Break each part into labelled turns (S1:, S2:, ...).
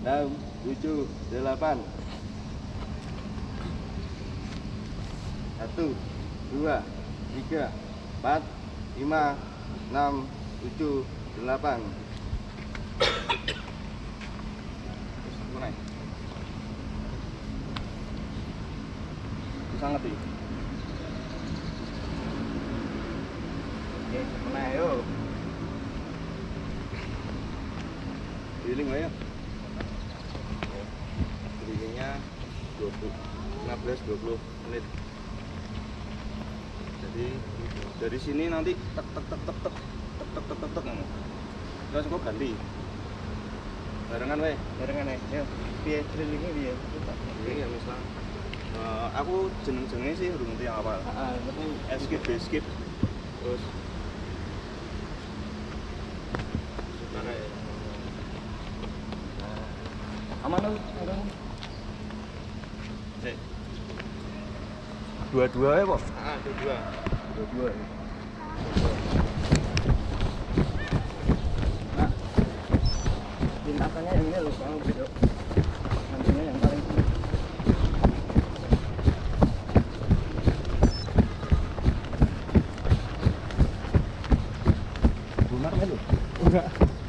S1: 7, 8. 1, 2, 3, 4, 5, 6, 7, 8. Sangat nih. Oke, mana yuk? Keliling aja. Kelilingnya 15-20 menit. Jadi dari sini nanti tek terus kok ganti. Barengan weh. Barengan ya. Yuk. Piye kelilingnya piye? Iya, misal. Aku jeneng-jenengnya sih urung ngerti yang awal. Skip, skip. Terus aman lu? Dua-dua ya, Pak? Dua-dua. Dua-dua. Nah, lintasannya yang ini loh, kalau beda. Nantinya yang paling Bunar kan lu? Enggak.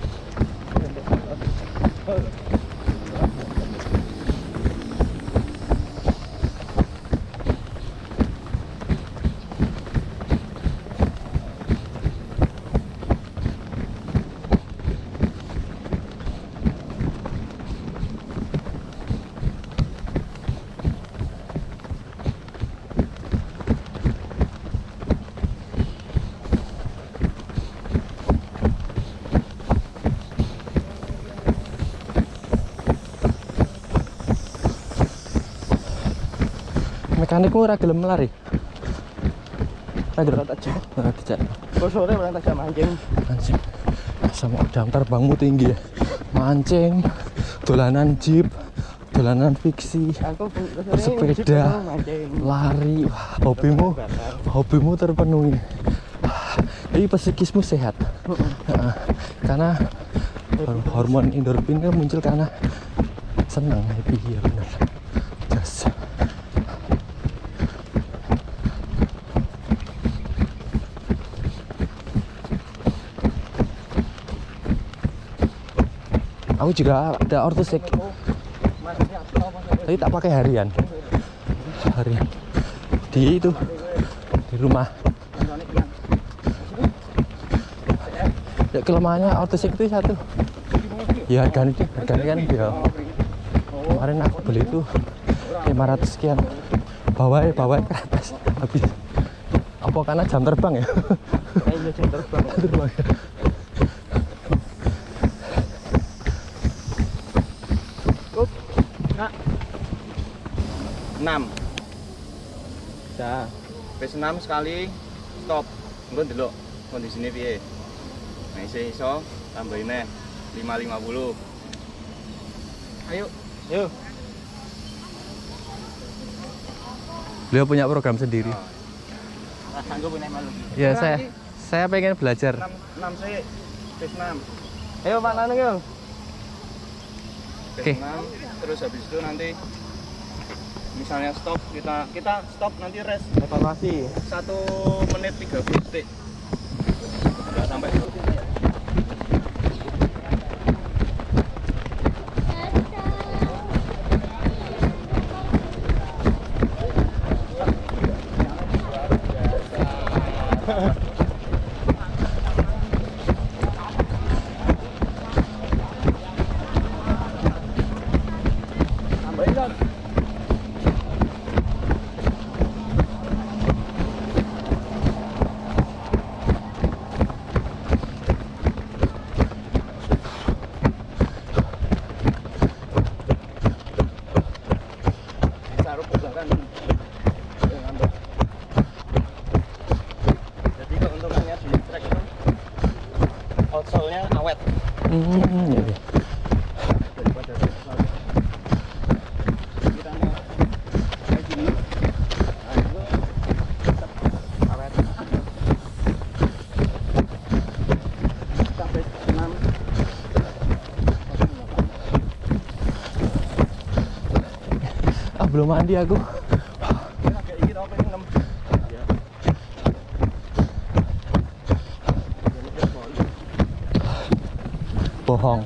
S2: Mekanikmu ora gelem lari.
S1: Berat aja.
S2: Berat aja.
S1: Kok sore berangkat aja mancing.
S2: Mancing. Sama jam terbangmu tinggi ya. Mancing, dolanan jeep, dolanan fiksi, bersepeda, lari. Wah, hobimu terpenuhi. Jadi psikismu sehat. Karena hormon endorfin kan muncul karena senang, happy ya benar. Jas. Aku juga ada ortosek, tapi tak pakai harian. Di itu di rumah. Ya kelemahannya ortosek itu satu. Ya harganya kan ya. Kemarin aku beli itu 500 sekian. Bawa ke atas habis. Apa karena jam terbang ya?
S1: Iya, jam terbang. 6 Pes 6 sekali stop. Engko ndelok kondisine piye. Nah, iso tambahin neh 550. Ayo. Yuk.
S2: Beliau punya program sendiri.
S1: Sanggup punya malu.
S2: Ya, saya pengen belajar.
S1: 6 sih. Pes 6. Ayo Pak Nanu yuk.
S2: Oke.
S1: 6 terus habis itu nanti misalnya stop, kita stop, nanti rest evaluasi 1 menit 30 detik. Enggak sampai 2 menit. Tambahin kan? Jadi keuntungannya di trek itu outsole-nya awet.
S2: Ya.
S1: Daripada kita kayak gini, nah itu tetap awet. Sampai 6.
S2: belum mandi aku. Bohong.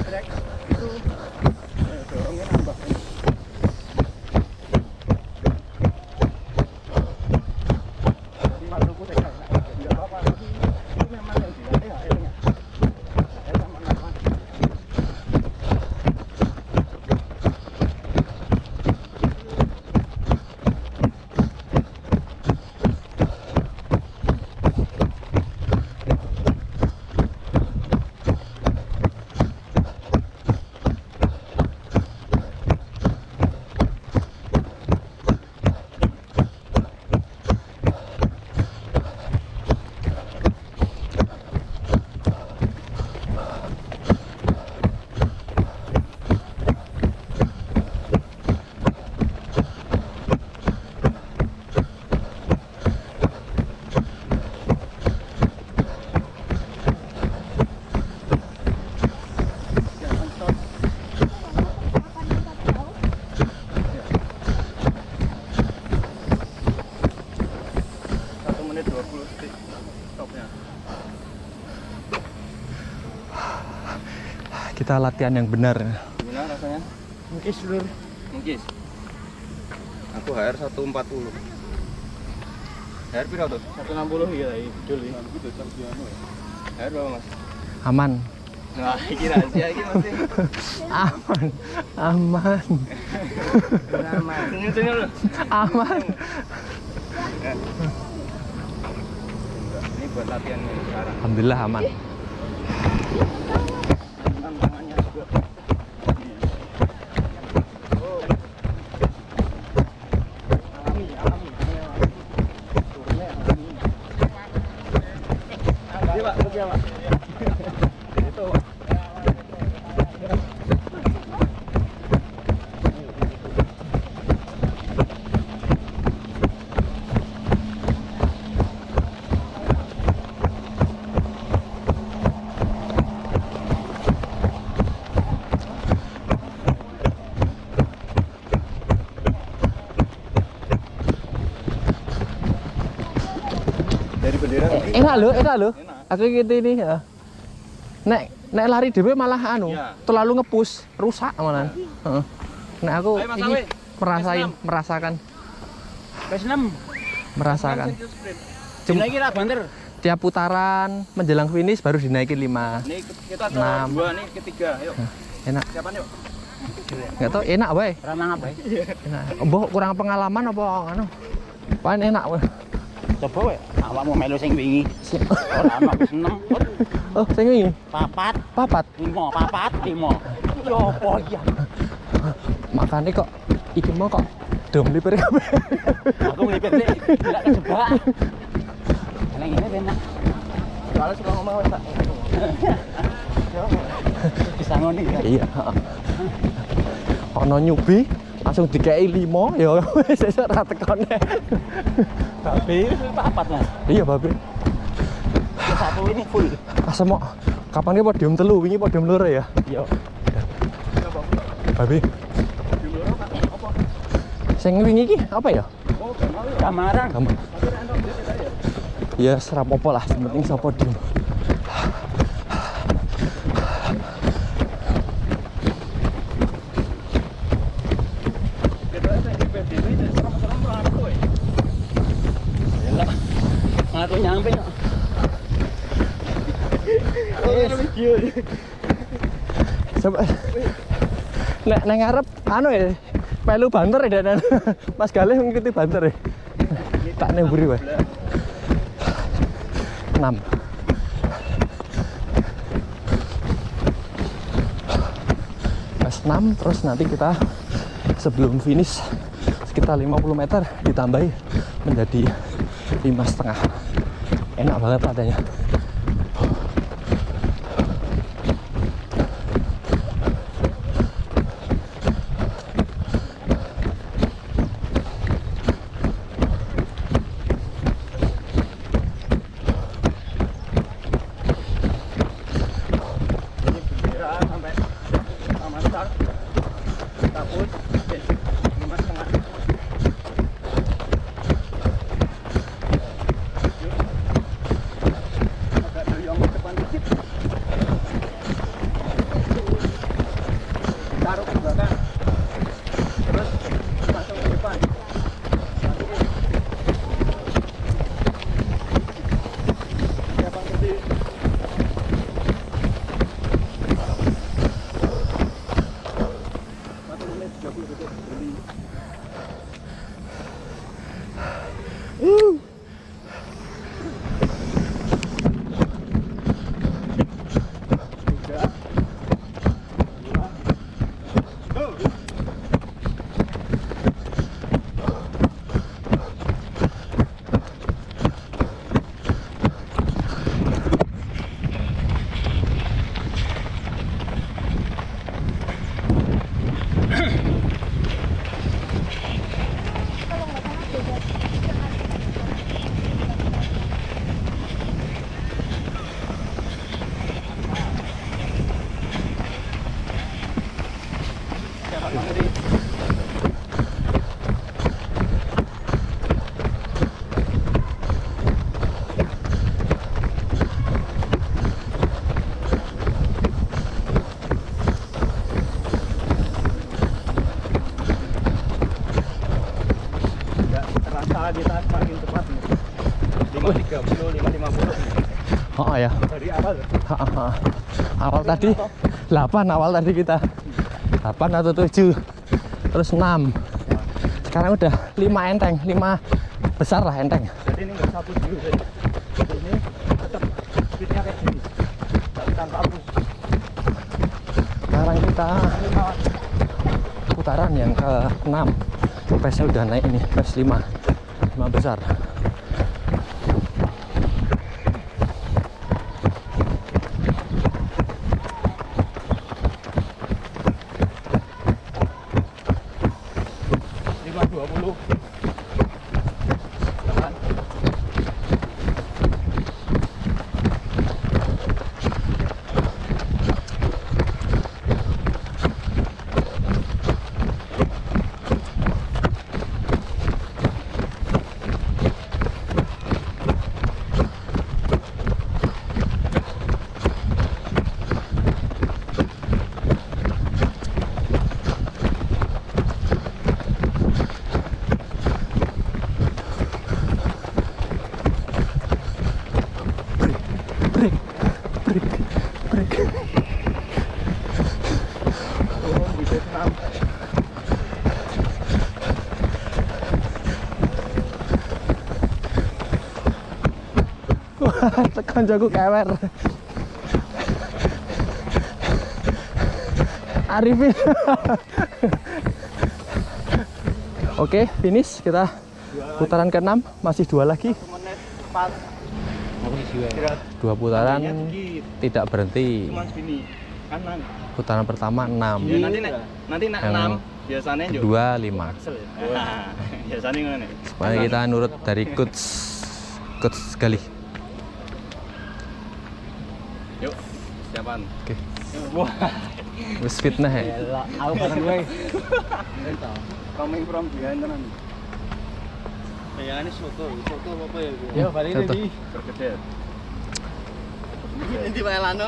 S2: Kita latihan yang benar.
S1: Gimana rasanya?
S3: Mungkis lur.
S1: Mungkis. Aku HR 140. HR piro tuh?
S3: 160 ya tadi betul ya.
S1: HR berapa Mas?
S2: Aman.
S1: Nah, iki rahasia iki Mas.
S2: Aman. Aman.
S3: Aman.
S1: Senyum-senyum lu.
S2: Aman.
S1: Ini buat latihan sekarang.
S2: Alhamdulillah aman.
S3: Tangannya juga. Alami. Turunnya alami. Iya, Pak. Oke, Pak. Itu. Dari bendera
S2: Enak loh. Aku gitu ini ya. Nek lari dhewe malah anu,
S1: Iya.
S2: terlalu ngepus, rusak malah. Heeh. Nek aku
S1: Ayo, Mas
S2: ini
S1: Awi.
S2: merasakan.
S3: Cuma lagi lah banter.
S2: Tiap putaran menjelang finish baru dinaikin 5.
S1: Ini kita ada
S2: 6.
S1: 2 nih, ketiga. Yuk.
S2: Enak.
S1: Siapaan yuk?
S2: Enggak tahu enak wae.
S3: Ramang apa?
S2: Enak. Mbok kurang pengalaman apa anu? Paling enak wae.
S3: Coba wae, awakmu melu sing wingi. Ora ana wis 6.
S2: Oh, sing wingi.
S3: Papat,
S2: Papat.
S3: 5. Yo apa ya?
S2: Makane kok iki mau kok dom liper kabeh.
S3: Aku ngelipet sih, tidak kejebak. Neng ini benar.
S1: Soalnya suka ngomong wes tak.
S3: Bisa ngoni.
S2: Iya, heeh. Ono nyubi langsung dikei 5 ya wis sesuk ra tekone.
S3: Babe papat Mas.
S2: Iya, Babe.
S3: Satu ini full.
S2: Asem kok kapan ki podium 3, wingi podium 2 ya?
S3: Yo.
S2: Babe. Sing wingi iki apa ya?
S3: Kamaran.
S2: Gambar. Ya serapopo lah, yang penting iso podium.
S3: Aku nyampe.
S2: Coba. Nek nang ngarep anu ya, melu banter ya dan Mas Galih ngikuti banter ya. Tak nang mburi wae. 6. Pas 6 terus nanti kita sebelum finish sekitar 50 meter ditambahi menjadi 5,5. Enak banget adanya.
S1: Sampai sama start. Takut. 5,5.
S2: Awal tadi 8, awal tadi kita 8 atau 7, terus 6. Sekarang udah 5 enteng, 5 besar lah enteng.
S1: Jadi ini nggak satu dulu, ini tetap speednya kayak gini, tanpa hapus.
S2: Sekarang kita putaran yang ke-6, pace-nya udah naik ini, pace 5 besar. Tekan jago kewer. Arifin. Oke, finish kita putaran ke-6, masih 2 lagi. 2 putaran tidak berhenti. Putaran pertama 6.
S1: Ya, nanti 6 biasanya
S2: 2, 5.
S1: Biasanya ngene.
S2: Supaya kita nurut dari coach sekali.
S1: Yuk, siapan.
S2: Oke.
S1: Wah,
S2: Wis fitnah ya.
S3: Aku bareng gue.
S1: coming from behind tenan. Kayaknya soto apa ya?
S3: Ya, balik
S2: Soto.
S3: lagi.
S1: Bergeder. Ini Pak Elano.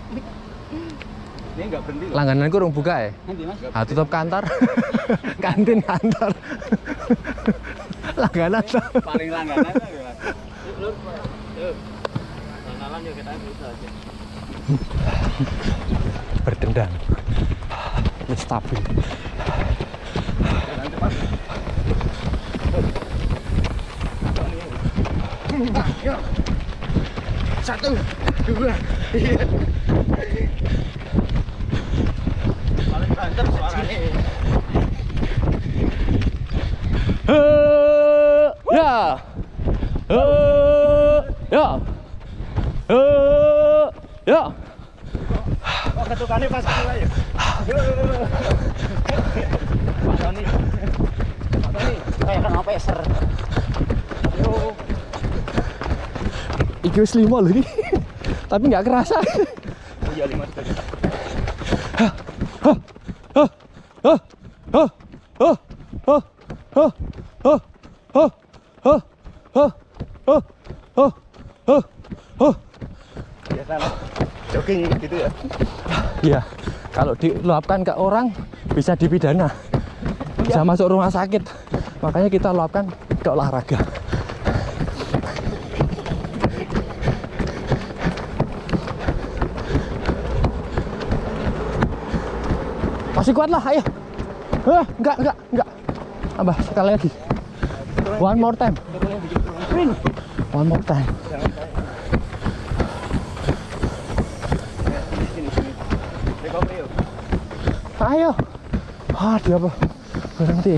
S1: Ini enggak berhenti loh.
S2: Langgananku urung buka ya.
S3: Nanti Mas.
S2: Tutup kantor. Kantin kantor. Langganan.
S1: Paling langganan ya. Lur, yuk. Langganan yuk kita bisa aja.
S2: Berdendang. Ini stabil.
S1: Jalan cepat. Yuk. 1, 2, 3. Paling banter suaranya.
S2: Ya. Ya. Ya.
S1: Oh, ketukannya pas dulu ya. Pak Tony.
S3: Kayak kena peser.
S1: Yo.
S2: Iki wis 5 loh ini. Tapi nggak kerasa.
S1: Oh iya 5 tadi. Biasa lah. Jogging gitu ya.
S2: Iya. Kalau diluapkan ke orang bisa dipidana. Bisa masuk rumah sakit. Makanya kita luapkan ke olahraga. Masih kuat lah, ayo. Enggak. Tambah sekali lagi. One more time. One more time.
S1: Sini. Recovery yuk.
S2: Ayo. Dia apa? Berhenti.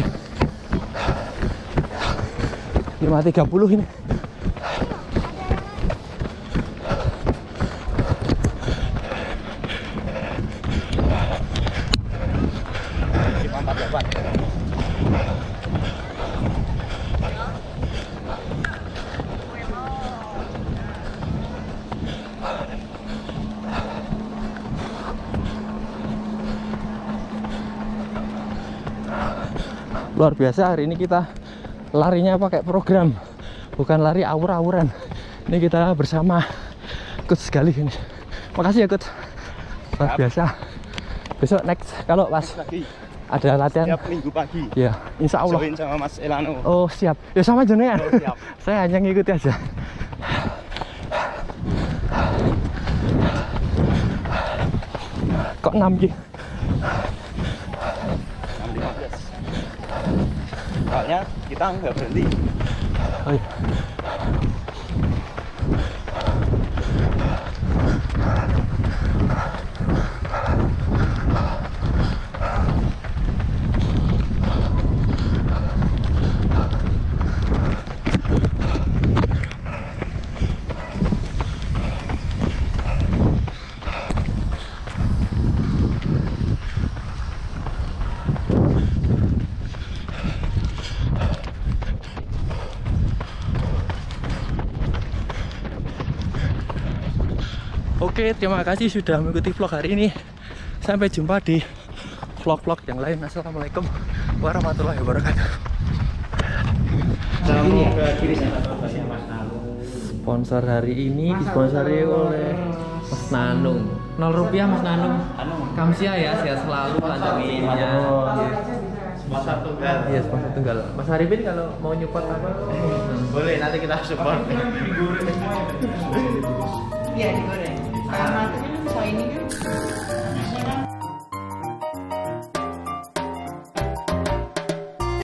S2: 5.30 ini. Luar biasa, hari ini kita larinya pakai program, bukan lari awur-awuran. Ini kita bersama coach sekali ini. Makasih ya coach. Luar biasa. Besok next kalau pas
S1: Lagi.
S2: ada latihan.
S1: Tiap minggu pagi.
S2: Ya, insya Allah.
S1: Join sama Mas Elano.
S2: Oh siap. Ya sama jenengan.
S1: Oh, siap.
S2: Saya hanya ngikuti aja. kok 6 ki.
S1: 6.15. Soalnya kita nggak berhenti.
S2: Oh iya. Oke, terima kasih sudah mengikuti vlog hari ini. Sampai jumpa di vlog-vlog yang lain. Assalamualaikum warahmatullahi wabarakatuh. Sponsor hari ini disponsori oleh Mas Nanung. 0 rupiah Mas Nanung. Kamsia ya, sehat selalu, lancar minyak.
S1: Sponsor tunggal.
S2: Iya, sponsor tunggal. Mas Arifin kalau mau nyupport apa?
S1: Boleh, nanti kita support.
S3: Iya, digoreng.